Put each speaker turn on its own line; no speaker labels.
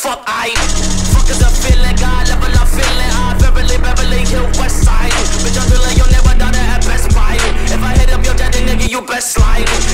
fuck I fuck is a feeling, God level I'm feeling. I Beverly Hill West Side. Bitch, I'm feeling you'll never done it at Best Buy. If I hit up your daddy, nigga, you best slide.